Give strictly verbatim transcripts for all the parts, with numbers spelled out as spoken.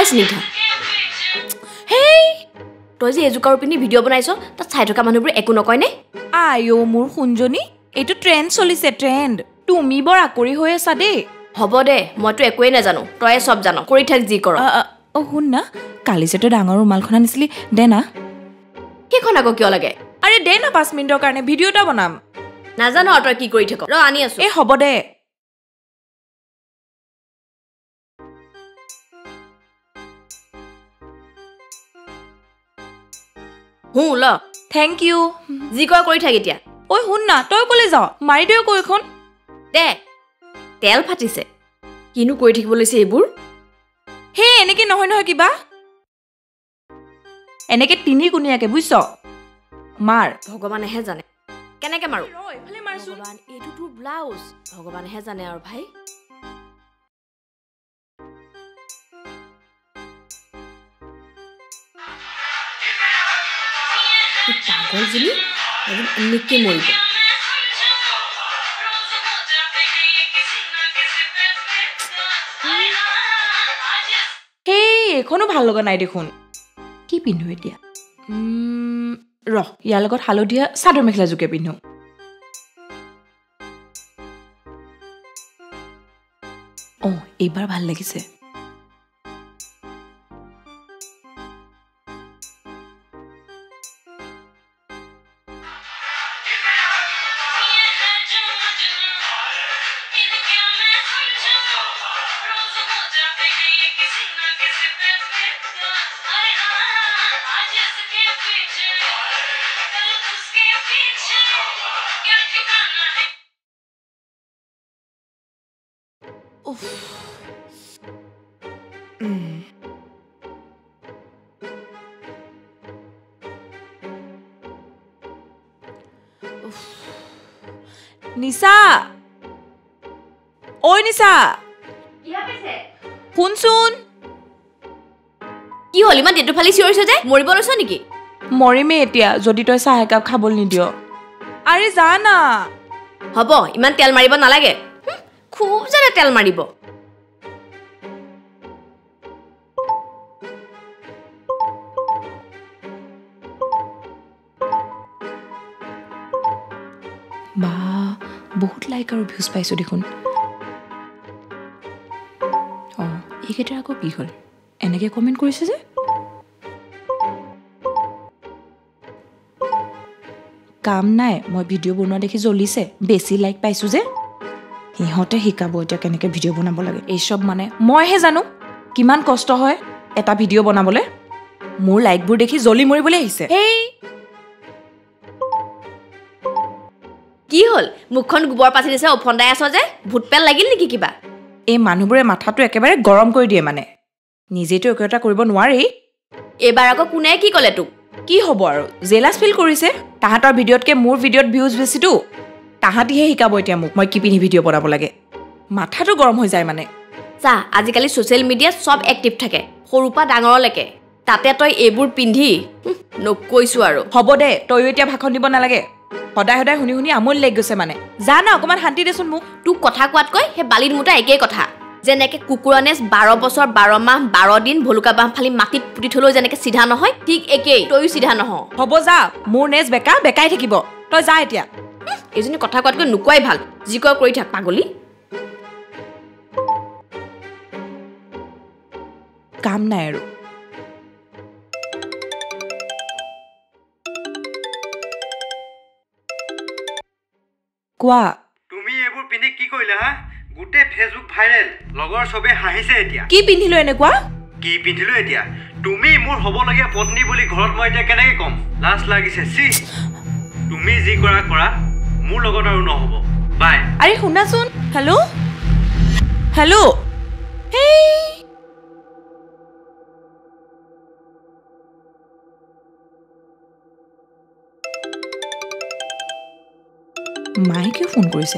ঐ স্নিগ্ধা হেই তই যে এজুকাৰ পিনি ভিডিঅ' বনাইছ তাত চাই থকা মানুহবোৰ একো নকয়নে আইও মোৰ শুনজনী এইটো ট্ৰেন্ড চলিছে ট্ৰেন্ড তুমি বৰ আকৰি হৈ আছা দেই হ'ব দে মইতো একোৱে নাজানো তই সব জানো কৰি থাক যি কৰ অ শুন না কালি যে তই ডাঙৰ ৰুমালখন আনিছিলি দে না সেইখন আকৌ কিয় লাগে আৰে দে না পাঁচ মিনিটৰ কাৰণে ভিডিঅ' এটা বনাম নাজানো তই কি কৰি থাক ৰ আনি আছো এই হ'ব দে হু ল থেংক ইউ যি কৰ কৰি থাক এতিয়া ঐ শুন না তই কলে যাও মাৰি দিও কৈ এখন দে তেল ফাটিছে কিনো কৰি থাকিব লৈছে এইবোৰ হে এনেকে নহয় নহয় কিবা এনেকে তিনি গুণীয়াকে বুইছ মাৰ ভগৱানেহে জানে কেনেকে মাৰো এফালে মাৰচোন ভগৱান এইটো তোৰ ব্লাউজ ভগৱানেহে জানে আৰু ভাই পাগলজনী একদম এনেকে মৰিব সেই এখনো ভাল লগা নাই দেখোন কি পিন্ধো এতিয়া ৰ ইয়াৰ লগত হালধীয়া চাদৰ মেখেলা জোকে পিন্ধো অ এইবাৰ ভাল লাগিছে নিশা ঐ নিশা শুনচোন কি হল ইমান ডেটু ফালি চিঞৰিছ যে মৰিব লৈছ নেকি মৰিমে এতিয়া যদি তই চাহ একাপ খাবলৈ নিদিয় আৰে যা না হ'ব ইমান তেল মাৰিব নালাগে খুব জানে তেল মাৰিব বা বহুত লাইক আৰু ভিউজ পাইছো দেখোন অ এইকেইটাৰ আকৌ কি হ'ল এনেকে কমেণ্ট কৰিছে যে কাম নাই মই ভিডিঅ' বনোৱা দেখি জ্বলিছে বেছি লাইক পাইছো যে সিহঁতে শিকাব এতিয়া কেনেকে ভিডিঅ' বনাব লাগে এই সব মানে মইহে জানো কিমান কষ্ট হয় এটা ভিডিঅ' বনাবলৈ মোৰ লাইকবোৰ দেখি জ্বলি মৰিবলৈ আহিছে হেই কি হল মুখখন গোবৰ পাছি দিছে অফন্দাই আছ যে ভূত পেল লাগিল নেকি কিবা এই মানুহবোৰে মাথাটো একেবাৰে গৰম কৰি দিয়ে মানে নিজেতো একো এটা কৰিব নোৱাৰি এবাৰ আকৌ কোনে কি ক'লে তোক কি হ'ব আৰু জেলাছ ফিল কৰিছে তাহাঁতৰ ভিডিঅ'তকে মোৰ ভিডিঅ'ত ভিউজ বেছিতো তাহাঁতিহে শিকাব এতিয়া মোক মই কি পিন্ধি ভিডিঅ' বনাব লাগে মাথাটো গৰম হৈ যায় মানে চা আজিকালি ছ'চিয়েল মিডিয়াত চব এক্টিভ থাকে সৰুৰ পৰা ডাঙৰলৈকে তাতে তই এইবোৰ পিন্ধি নকৈছো আৰু হ'ব দে তইও এতিয়া ভাষণ দিব নালাগে সদায় সদায় শুনি শুনি আমনি লাগি গৈছে মানে যা না অকণমান শান্তি দেচোন মোক তোক কথা কোৱাতকৈ সেই বালিত মোটা একেই কথা যেনেকে কুকুৰনেজ বাৰ বছৰ বাৰ মাহ বাৰ দিন ভলুকা বাঁহ ফালি মাটিত পুতি থলেও যেনেকে চিধা নহয় ঠিক একেই তইও চিধা নহ হ'ব যা মোৰ নেজ বেকা বেকাই থাকিব তই যা এতিয়া এইজনী কথা কোৱাতকৈ নোকোৱাই ভাল যি কয় কৰি থাক পাগলী কাম নাই আৰু কোৱা তুমি এইবোৰ পিন্ধি কি কৰিলা হা গোটেই ফেচবুক ভাইৰেল লগৰ সবে হাঁহিছে এতিয়া কি পিন্ধিলো এনেকুৱা কি পিন্ধিলো এতিয়া তুমি মোৰ হ'বলগীয়া পত্নী বুলি ঘৰত মই এতিয়া কেনেকৈ ক'ম লাজ লাগিছে চি তুমি যি কৰা কৰা মোৰ লগত আৰু নহ'ব বাই আৰে শুনাচোন হেল্ল' হেল্ল' হেই মায়ে কিয় ফোন কৰিছে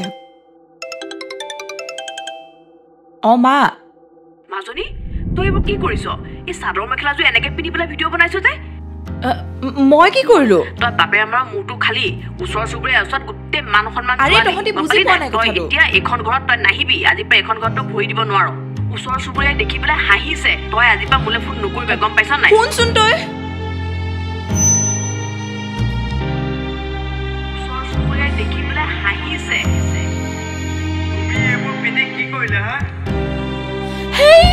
অ মা মাজনী তই এইবোৰ কি কৰিছ এই চাদৰ মেখেলাযোৰ এনেকে পিন্ধি পেলাই ভিডিঅ' বনাইছ যে মই কি কৰিলো তই বাপে আমাৰ মুটো খালি ওচৰ চুবুৰীয়া ওচৰত গোটেই মান সন্মান আৰে তহঁতি বুজি পোৱা নাই তই কথাটো এতিয়া এখন ঘৰত তই নাহিবি আজি পৰা এখন ঘৰত তই ভৰি দিব নোৱাৰ ওচৰ চুবুৰীয়াই দেখি পেলাই হাঁহিছে তই আজি পৰা মোলে ফোন নকৰিবি গম পাইছ নাই শুনচোন তই ওচৰ চুবুৰীয়াই দেখি পেলাই হাঁহিছে তুমি এইবোৰ পিন্ধি কি কৰিলা হা হেই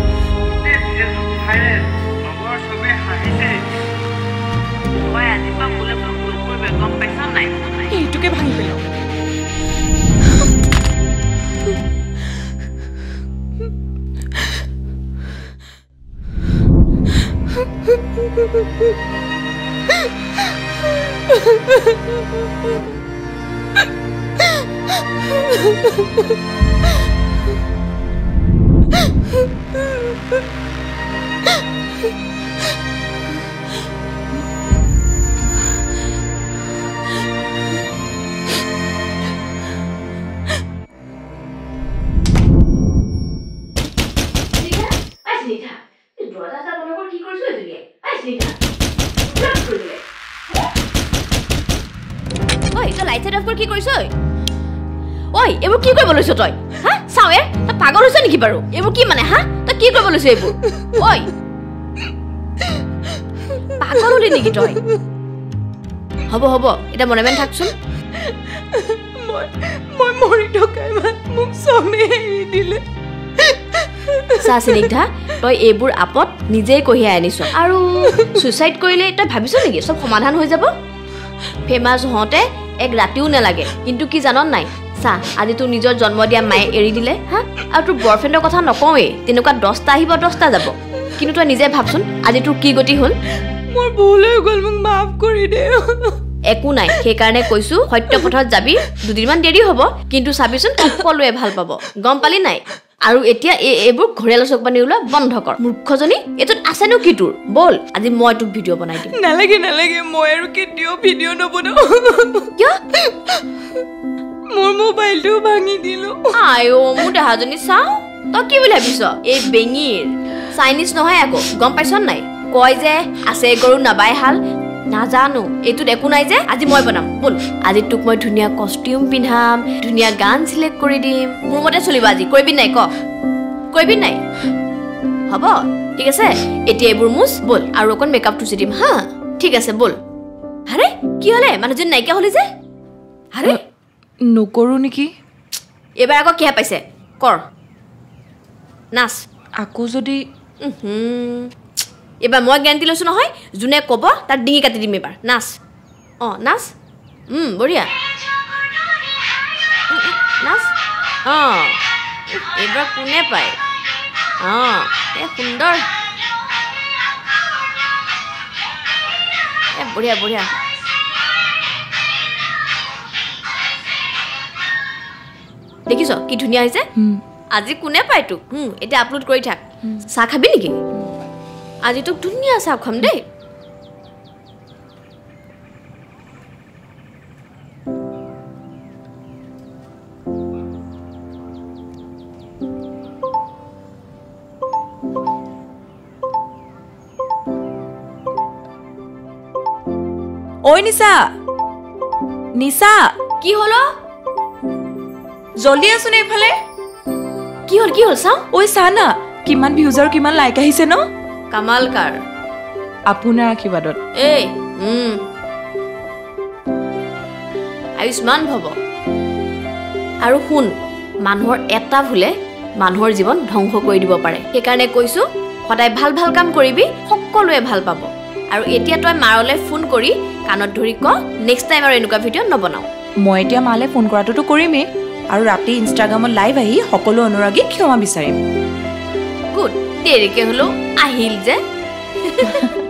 লগৰ চবে হাঁহিছে তই আজি পৰা মোলে ফোন নকৰিবি গম পাইছ নাই এইটোকে ভাঙি পেলাও ঐ এইবোৰ কি কৰিব লৈছ তই হা চাৱে তই পাগল হৈছ নেকি বাৰু এইবোৰ কি মানে হা তই কি কৰিব লৈছ এইবোৰ ঐ পাগল হলি নেকি তই হ'ব হ'ব এটা মনে মনে থাকচোন মই মই মৰি থকাই মান মোক চমে এৰি দিলে চা স্নিগ্ধা তই এইবোৰ আপত নিজেই কঢ়িয়াই আনিছ আৰু সুইচাইড কৰিলে তই ভাবিছ নেকি চব সমাধান হৈ যাব ফেমাছ হওঁতে এক ৰাতিও নালাগে কিন্তু কি জান নাই চা আজি তোৰ নিজৰ জন্ম দিয়া মায়ে এৰি দিলে হা আৰু তোৰ বয়ফ্ৰেণ্ডৰ কথা নকওঁৱেই তেনেকুৱা দহটা আহিব দহটা যাব কিন্তু তই নিজে ভাবচোন আজি তোৰ কি গতি হ'ল মোৰ ভুল হৈ গ'ল মোক মাফ কৰি দে একো নাই সেইকাৰণে কৈছো সত্য পথত যাবি দুদিনমান দেৰি হ'ব কিন্তু চাবিচোন সকলোৱে ভাল পাব গম পালি নাই আৰু এতিয়া এইবোৰ ঘৰিয়াল চক পানী ওলোৱা বন্ধ কৰ মূৰ্খজনী এইটোত আছেনো কি তোৰ বল আজি মই তোক ভিডিঅ' বনাই দিম নালাগে নালাগে মই আৰু কেতিয়াও ভিডিঅ' নবনাও কিয় মোৰ মোবাইলটো ভাঙি দিলো আই অ' মোৰ দেহাজনী চাওঁ তই কি বুলি ভাবিছ এই বেঙিৰ চাইনিজ নহয় আকৌ গম পাইছ নাই কয় যে আছে গৰু নাবাই হাল নাজানো এইটোত একো নাই যে আজি মই বনাম বল আজি তোক মই ধুনীয়া কষ্টিউম পিন্ধাম ধুনীয়া গান চিলেক্ট কৰি দিম মোৰ মতে চলিব আজি কৰিবি নাই ক কৰিবি নাই হ'ব ঠিক আছে এতিয়া এইবোৰ মুচ বল আৰু অকণ মেকআপ টুচি দিম হা ঠিক আছে বল আৰে কি হ'লে মানুহজন নাইকিয়া হ'লি যে আৰে নকৰো নেকি এইবাৰ আকৌ কিহে পাইছে কৰ নাচ আকৌ যদি এবাৰ মই গেৰাণ্টি লৈছোঁ নহয় যোনে ক'ব তাক ডিঙি কাটি দিম এবাৰ নাচ অঁ নাচ বঢ়িয়া নাচ অঁ এইবাৰ কোনে পায় অঁ এই সুন্দৰ এ বঢ়িয়া বঢ়িয়া দেখিছ কি ধুনীয়া হৈছে আজি কোনে পায় তোক এতিয়া আপলোড কৰি থাক চাহ খাবি নেকি আজি তোক ধুনীয়া চাহ খাম দেই ঐ নিশা নিশা কি হ'ল জলদি আছোন এইফালে কি হ'ল কি হ'ল চাওঁ ঐ চা না কিমান ভিউজ আৰু কিমান লাইক আহিছে ন কামাল কাৰ আপোনাৰ আশীৰ্বাদত এই আয়ুষ্মান ভৱ আৰু শুন মানুহৰ এটা ভুলে মানুহৰ জীৱন ধ্বংস কৰি দিব পাৰে সেইকাৰণে কৈছো সদায় ভাল ভাল কাম কৰিবি সকলোৱে ভাল পাব আৰু এতিয়া তই মাৰলৈ ফোন কৰি কাণত ধৰি ক নেক্সট টাইম আৰু এনেকুৱা ভিডিঅ' নবনাও মই এতিয়া মালে ফোন কৰাটোতো কৰিমেই আৰু ৰাতি ইনষ্টাগ্ৰামত লাইভ আহি সকলো অনুৰাগীক ক্ষমা বিচাৰিম গুড দেৰিকে হ'লেও আহিল যে